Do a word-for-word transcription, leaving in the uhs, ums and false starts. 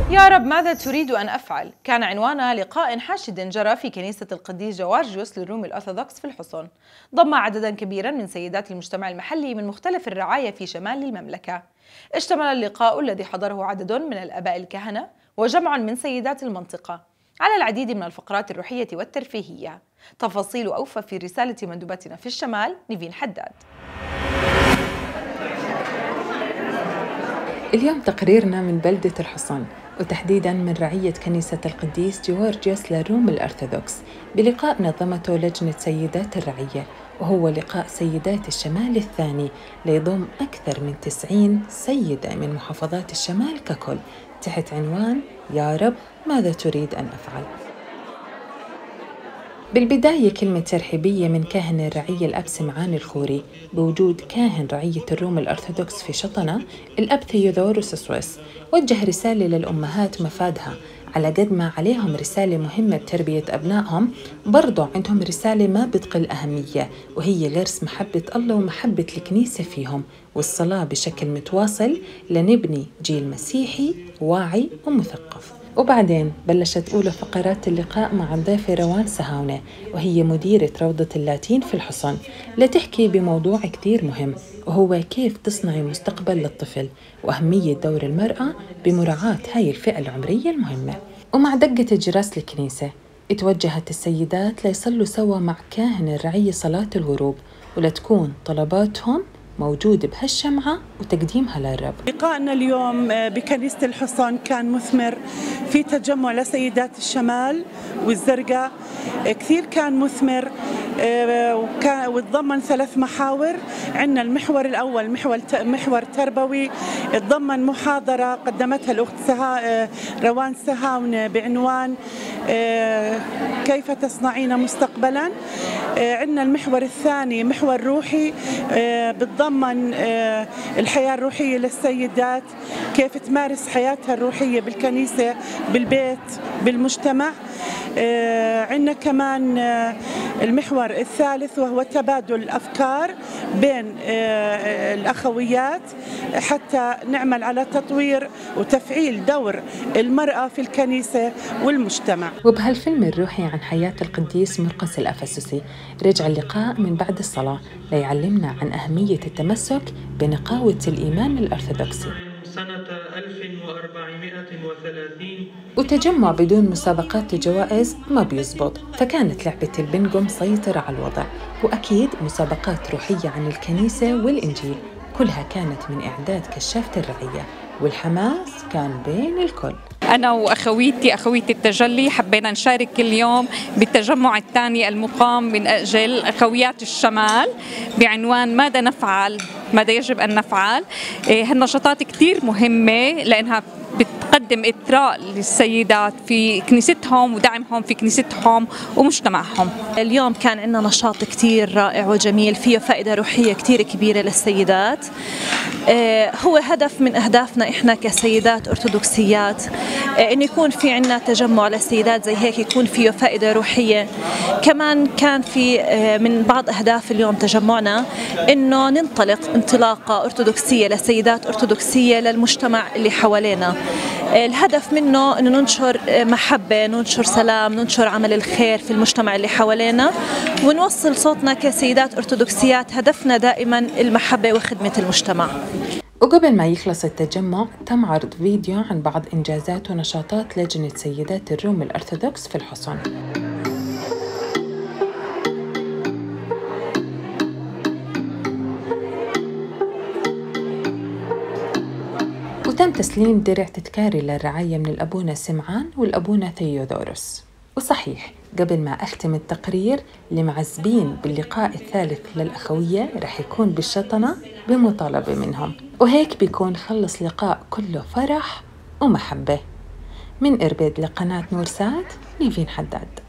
يا رب ماذا تريد أن أفعل؟ كان عنوان لقاء حاشد جرى في كنيسة القديس جوارجيوس للروم الأرثوذكس في الحصن، ضم عددا كبيرا من سيدات المجتمع المحلي من مختلف الرعاية في شمال المملكة. اشتمل اللقاء الذي حضره عدد من الآباء الكهنة وجمع من سيدات المنطقة على العديد من الفقرات الروحية والترفيهية. تفاصيل أوفى في رسالة مندوبتنا في الشمال نيفين حداد. اليوم تقريرنا من بلدة الحصن، وتحديداً من رعية كنيسة القديس جوارجيوس للروم الأرثوذكس، بلقاء نظمته لجنة سيدات الرعية، وهو لقاء سيدات الشمال الثاني ليضم أكثر من تسعين سيدة من محافظات الشمال ككل، تحت عنوان يا رب ماذا تريد أن أفعل؟ بالبداية كلمة ترحيبية من كاهن الرعية الأب سمعان الخوري بوجود كاهن رعية الروم الأرثوذكس في شطنة الأب ثيودوروس سويس. وجه رسالة للأمهات مفادها، على قد ما عليهم رسالة مهمة بتربية أبنائهم، برضو عندهم رسالة ما بتقل أهمية، وهي غرس محبة الله ومحبة الكنيسة فيهم، والصلاة بشكل متواصل لنبني جيل مسيحي واعي ومثقف. وبعدين بلشت أولى فقرات اللقاء مع الضيفة روان سهاونة، وهي مديرة روضة اللاتين في الحصن، لتحكي بموضوع كتير مهم، وهو كيف تصنعي مستقبل للطفل وأهمية دور المرأة بمراعاة هاي الفئة العمرية المهمة. ومع دقة جرس الكنيسة اتوجهت السيدات ليصلوا سوا مع كاهن الرعية صلاة الغروب، ولتكون طلباتهم موجود بهالشمعة وتقديمها للرب. لقائنا اليوم بكنيسة الحصن كان مثمر في تجمع لسيدات الشمال والزرقاء، كثير كان مثمر وتضمن ثلاث محاور. عندنا المحور الأول محور محور تربوي، تضمن محاضرة قدمتها الأخت سها روان سهاونة بعنوان كيف تصنعين مستقبلا. عندنا المحور الثاني محور روحي، بتضمن الحياة الروحية للسيدات، كيف تمارس حياتها الروحية بالكنيسة بالبيت بالمجتمع. عندنا كمان المحور الثالث وهو تبادل الأفكار بين الأخويات حتى نعمل على تطوير وتفعيل دور المرأة في الكنيسة والمجتمع. وبهالفيلم الروحي عن حياة القديس مرقس الأفسسي رجع اللقاء من بعد الصلاة ليعلمنا عن أهمية التمسك بنقاوة الإيمان الأرثوذكسي. سنة ألف وأربعمائة وثلاثين. وتجمع بدون مسابقات وجوائز ما بيزبط، فكانت لعبة البنجو مسيطرة على الوضع، وأكيد مسابقات روحية عن الكنيسة والإنجيل، كلها كانت من إعداد كشافة الرعية، والحماس كان بين الكل. أنا وأخويتي أخوية التجلي حبينا نشارك اليوم بالتجمع الثاني المقام من أجل أخويات الشمال بعنوان ماذا نفعل؟ ماذا يجب أن نفعل؟ هالنشاطات كتير مهمة لأنها بتقدم إثراء للسيدات في كنيستهم ودعمهم في كنيستهم ومجتمعهم. اليوم كان عندنا نشاط كتير رائع وجميل فيه فائدة روحية كتير كبيرة للسيدات. هو هدف من أهدافنا إحنا كسيدات أرثوذكسيات إنه يكون في عنا تجمع للسيدات زي هيك، يكون فيه فائدة روحية. كمان كان في من بعض أهداف اليوم تجمعنا إنه ننطلق انطلاقة أرثوذكسية لسيدات أرثوذكسية للمجتمع اللي حوالينا. الهدف منه إنه ننشر محبة، ننشر سلام، ننشر عمل الخير في المجتمع اللي حوالينا، ونوصل صوتنا كسيدات أرثوذكسيات. هدفنا دائما المحبة وخدمة المجتمع. وقبل ما يخلص التجمع تم عرض فيديو عن بعض إنجازات ونشاطات لجنة سيدات الروم الأرثوذكس في الحصن. وتم تسليم درع تذكاري للرعاية من الأبونا سمعان والأبونا ثيودوروس. وصحيح قبل ما أختم التقرير، اللي معزبين باللقاء الثالث للأخوية رح يكون بالشطنة بمطالبة منهم، وهيك بيكون خلص لقاء كله فرح ومحبة. من إربيد لقناة نور سات، نيفين حداد.